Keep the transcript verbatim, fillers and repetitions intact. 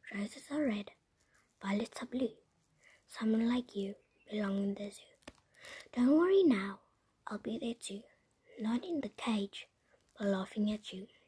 Roses are red, violets are blue. Someone like you belong in the zoo. Don't worry now, I'll be there too. Not in the cage, but laughing at you.